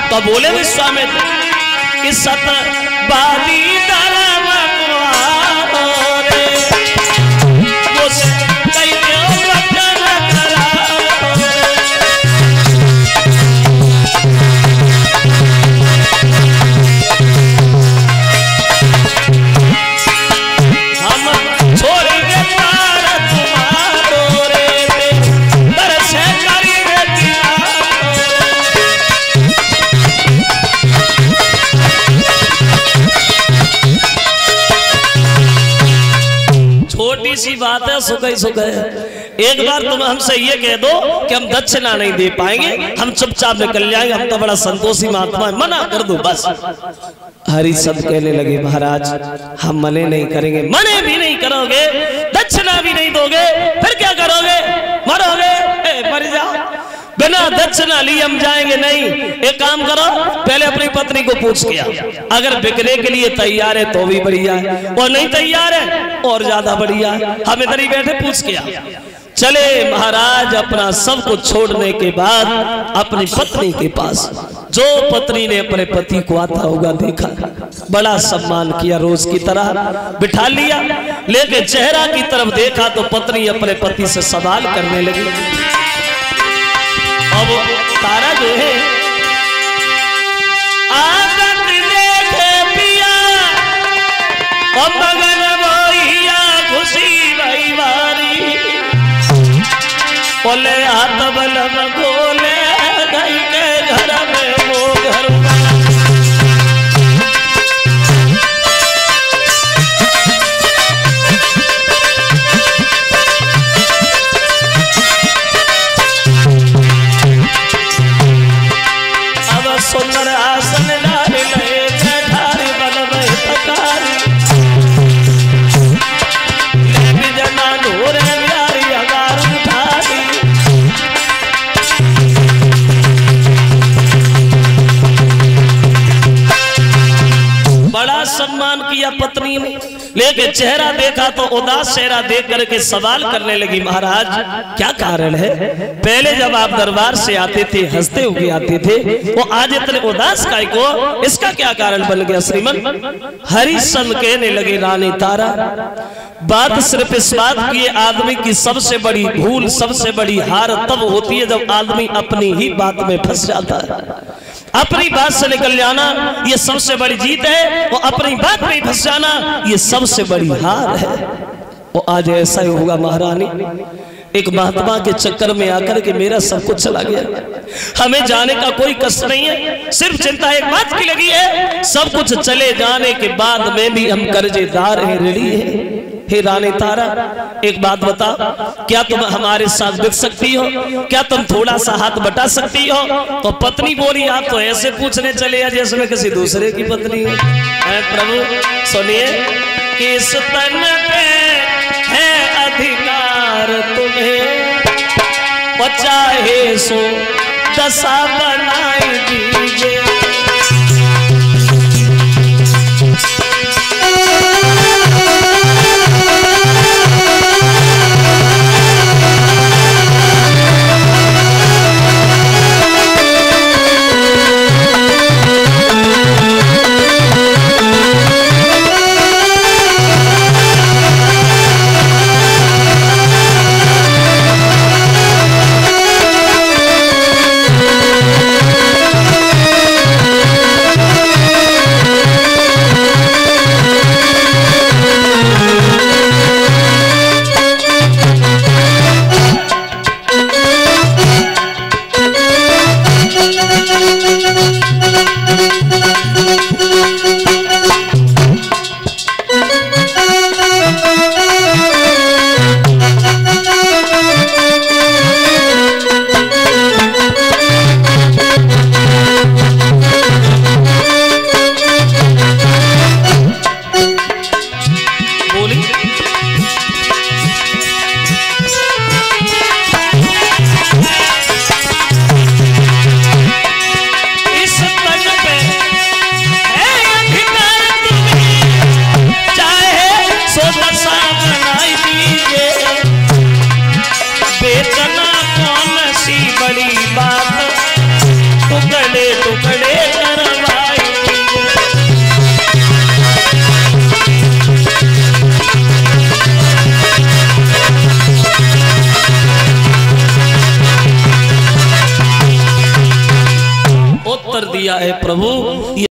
तो बोले विश्वामित्र कि सत बाली धर्म रे वो कई वचन करा हम छोड़ेंगे पार तुम्हारो रे दर्श करेंगे छोटी सी बात है, सुखई सुख है। एक बार तुम हमसे ये कह दो कि हम दक्षिणा नहीं दे पाएंगे, हम चुपचाप निकल जाएंगे, हम तो बड़ा संतोषी महात्मा है, मना कर दो बस। हरि सब कहने लगे महाराज हम मने नहीं करेंगे। मने भी नहीं करोगे, दक्षिणा भी नहीं दोगे, फिर क्या करोगे? मरोगे, मर जाओ। बिना दक्षिणा लिए हम जाएंगे नहीं। एक काम करो, पहले अपनी पत्नी को पूछ किया, अगर बिकने के लिए तैयार है तो भी बढ़िया है, और नहीं तैयार है और ज्यादा बढ़िया है। हम इधर ही बैठे पूछ किया। चले महाराज अपना सब कुछ छोड़ने के बाद अपनी पत्नी के पास, जो पत्नी ने अपने पति को आता होगा देखा, बड़ा सम्मान किया, रोज की तरह बिठा लिया, लेके चेहरा की तरफ देखा तो पत्नी अपने पति से सवाल करने लगी। अब तारा जो है आदत देखे पिया और मगन भैया खुशी भाई बारी बोले हाथ बलम गोले गई के घर में वो घर सुंदर आसन डाल ले बैठारी बल में पकारी ले जना ढोरे प्यारी अगार उठारी। बड़ा सम्मान किया पत्नी ने, लेके चेहरा देखा तो उदास चेहरा देख करके सवाल करने लगी महाराज क्या कारण है? पहले जब आप दरबार से आते थे हंसते हुए आते थे, वो आज इतने उदास काय को, इसका क्या कारण बन गया श्रीमन? हरिश्चंद्र कहने लगे रानी तारा, बात सिर्फ इस बात की, आदमी की सबसे बड़ी भूल सबसे बड़ी हार तब होती है जब आदमी अपनी ही बात में फंस जाता है। अपनी बात से निकल जाना ये सबसे बड़ी जीत है, वो अपनी बात में फंस जाना ये सबसे बड़ी हार है। वो आज ऐसा ही होगा महारानी, एक महात्मा के चक्कर में आकर के मेरा सब कुछ चला गया। हमें जाने का कोई कष्ट नहीं है, सिर्फ चिंता एक बात की लगी है, सब कुछ चले जाने के बाद में भी हम कर्जेदार हैं, ऋणी हैं। हे रानी तारा एक बात बता, क्या तुम हमारे साथ बिक सकती हो? क्या तुम थोड़ा सा हाथ बटा सकती हो? तो पत्नी बोली आप तो ऐसे पूछने चले जैसे मैं किसी दूसरे की पत्नी हूँ। प्रभु सुनिए, किस तन पे है अधिकार तुम्हें, चाहे सो दशा बनाई दीजिए। कर दिया है प्रभु।